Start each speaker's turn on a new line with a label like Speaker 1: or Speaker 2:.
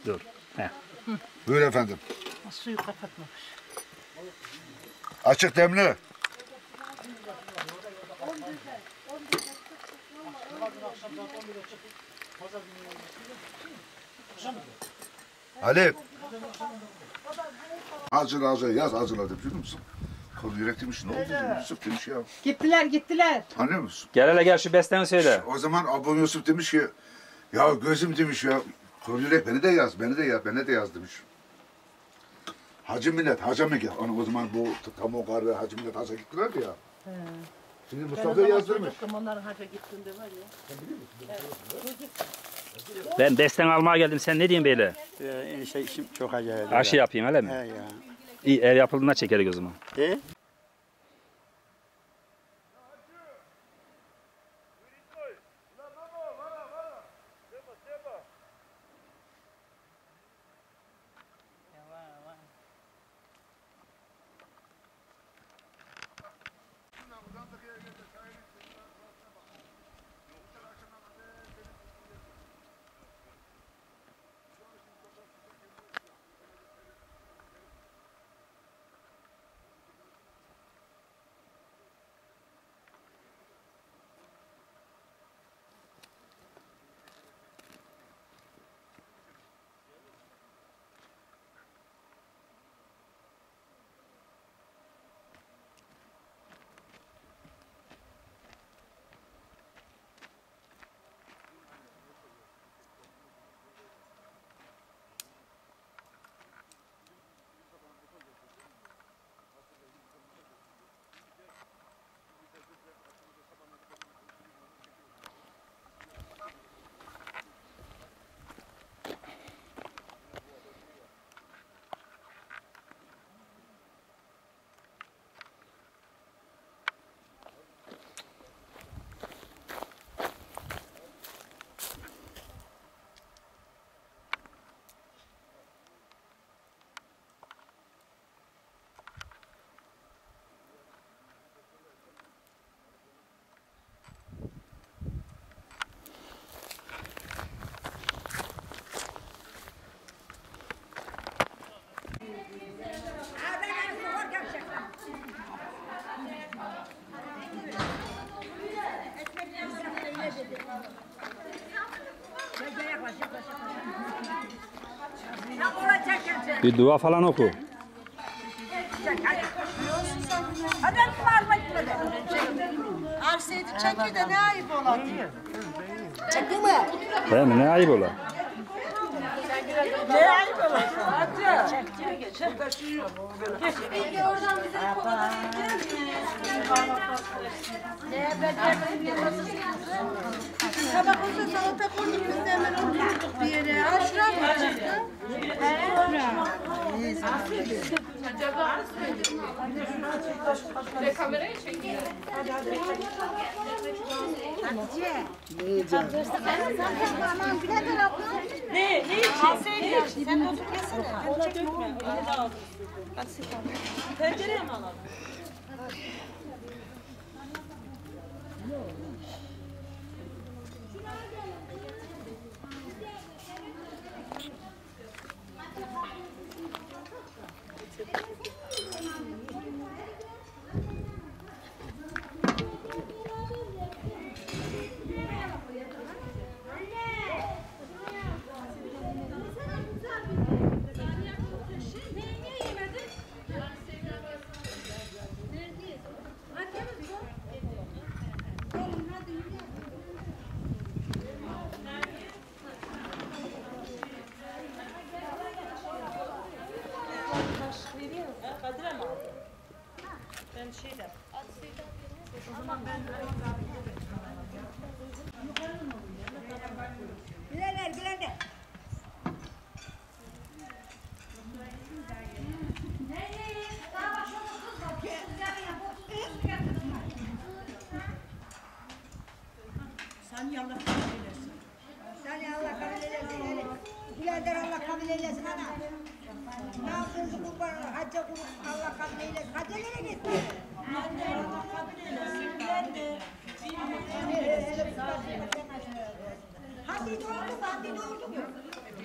Speaker 1: Dur. Heh.
Speaker 2: Buyur efendim.
Speaker 3: Suyu kapatmamış.
Speaker 2: Açık demli. Ali. Acıla yaz acıla demiş biliyor musun? Kol yürek demiş ne oldu demiş Yusuf demiş ya.
Speaker 3: Gittiler.
Speaker 2: Anlıyor musun?
Speaker 1: Gel hele gel şu besteni söyle.
Speaker 2: O zaman abone Yusuf demiş ki ya gözüm demiş ya kol yürek beni de yaz beni de yaz demiş. Hacı millet haca mı gel? O zaman bu tam o karı hacı millet haca gittiler ya. Şimdi Mustafa yazdırmış.
Speaker 3: Onların hacca gittiğinde var ya.
Speaker 1: Ben besten almaya geldim. Sen ne diyorsun böyle?
Speaker 4: İşim çok acayip.
Speaker 1: Aşı yapayım öyle mi?
Speaker 4: He ya.
Speaker 1: İyi ev yapıldığında çekeriz o zaman.
Speaker 4: E?
Speaker 1: Bir dua falan oku.
Speaker 5: Arsaydı çekiyor da ne ayıp olan. Çekti mi?
Speaker 1: Değil mi? Ne ayıp ola?
Speaker 5: Ne ayıp olan? Hadi. Çekti geç. Burada şu yok. Peki oradan bize kola ne ben sabah olsa salata koyduk biz de hemen oturduk bir yere. Ha şuraya mı çıktı?
Speaker 6: Kamerayı çekiyor.
Speaker 5: Ne için? Sen de otur yesene.
Speaker 6: Ona dökme. Onu da al. Tencereye mi alalım? Kadir'e mi aldın? Ben şeyden. O zaman ben
Speaker 5: Bilenler.
Speaker 3: Sen yallah kabul edersin.
Speaker 5: Sen Allah kabul eylesin. Bilenler Allah kabul eylesin ana. Ne yapıyorsun kurban? Hacca kurban Allah kabul eylesin. Hacca nereye gitti?
Speaker 3: Allah kabul eylesin. Ben de.
Speaker 5: Hadi doğurdu mu?